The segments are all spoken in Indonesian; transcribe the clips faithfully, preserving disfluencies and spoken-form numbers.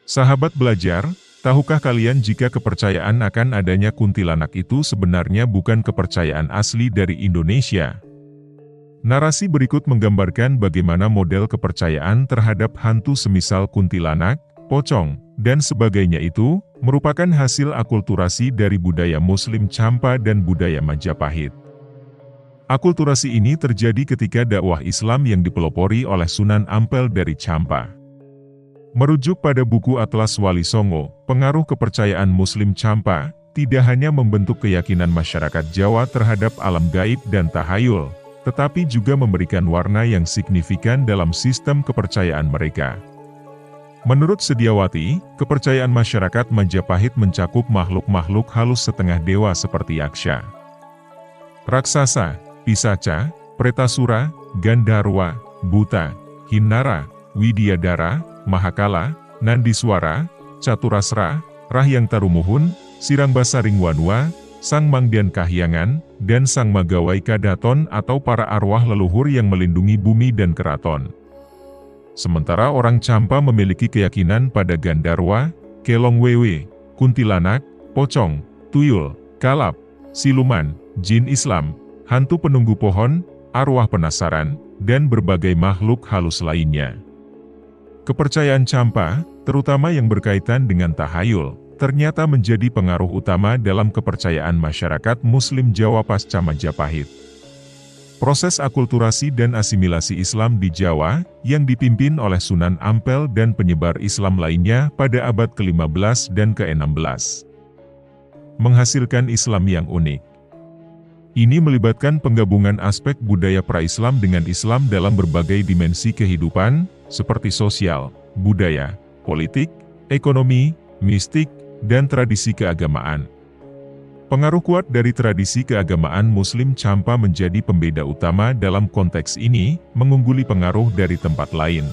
Sahabat belajar, tahukah kalian jika kepercayaan akan adanya kuntilanak itu sebenarnya bukan kepercayaan asli dari Indonesia? Narasi berikut menggambarkan bagaimana model kepercayaan terhadap hantu semisal kuntilanak, pocong, dan sebagainya itu merupakan hasil akulturasi dari budaya Muslim Champa dan budaya Majapahit. Akulturasi ini terjadi ketika dakwah Islam yang dipelopori oleh Sunan Ampel dari Champa. Merujuk pada buku Atlas Wali Songo, pengaruh kepercayaan Muslim Champa tidak hanya membentuk keyakinan masyarakat Jawa terhadap alam gaib dan tahayul, tetapi juga memberikan warna yang signifikan dalam sistem kepercayaan mereka. Menurut Sediawati, kepercayaan masyarakat Majapahit mencakup makhluk-makhluk halus setengah dewa seperti yaksha, raksasa, pisaca, pretasura, gandharwa, buta, hinnara, widyadara, mahakala, nandiswara, caturasra, rahyang tarumuhun, sirangbasaring wanua, sang mangdian kahyangan, dan sang magawai kadaton atau para arwah leluhur yang melindungi bumi dan keraton. Sementara orang Champa memiliki keyakinan pada Gandharwa, Kelong Wewe, kuntilanak, pocong, tuyul, kalap, siluman, jin Islam, hantu penunggu pohon, arwah penasaran, dan berbagai makhluk halus lainnya. Kepercayaan Champa, terutama yang berkaitan dengan tahayul, ternyata menjadi pengaruh utama dalam kepercayaan masyarakat Muslim Jawa pasca Majapahit. Proses akulturasi dan asimilasi Islam di Jawa, yang dipimpin oleh Sunan Ampel dan penyebar Islam lainnya pada abad kelima belas dan keenam belas, menghasilkan Islam yang unik. Ini melibatkan penggabungan aspek budaya pra-Islam dengan Islam dalam berbagai dimensi kehidupan, seperti sosial, budaya, politik, ekonomi, mistik, dan tradisi keagamaan. Pengaruh kuat dari tradisi keagamaan Muslim Champa menjadi pembeda utama dalam konteks ini, mengungguli pengaruh dari tempat lain.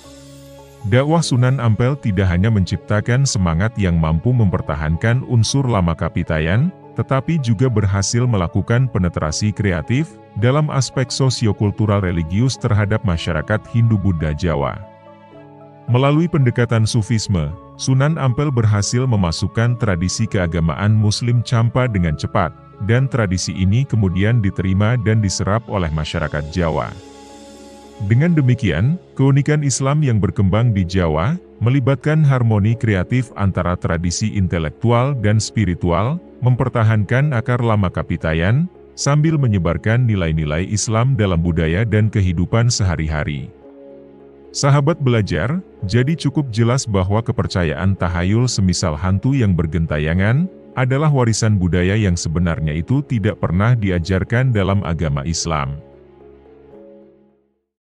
Dakwah Sunan Ampel tidak hanya menciptakan semangat yang mampu mempertahankan unsur lama kapitayan, tetapi juga berhasil melakukan penetrasi kreatif dalam aspek sosiokultural religius terhadap masyarakat Hindu-Buddha Jawa. Melalui pendekatan Sufisme, Sunan Ampel berhasil memasukkan tradisi keagamaan Muslim Champa dengan cepat, dan tradisi ini kemudian diterima dan diserap oleh masyarakat Jawa. Dengan demikian, keunikan Islam yang berkembang di Jawa, melibatkan harmoni kreatif antara tradisi intelektual dan spiritual, mempertahankan akar lama kapitayan, sambil menyebarkan nilai-nilai Islam dalam budaya dan kehidupan sehari-hari. Sahabat belajar, jadi cukup jelas bahwa kepercayaan tahayul semisal hantu yang bergentayangan, adalah warisan budaya yang sebenarnya itu tidak pernah diajarkan dalam agama Islam.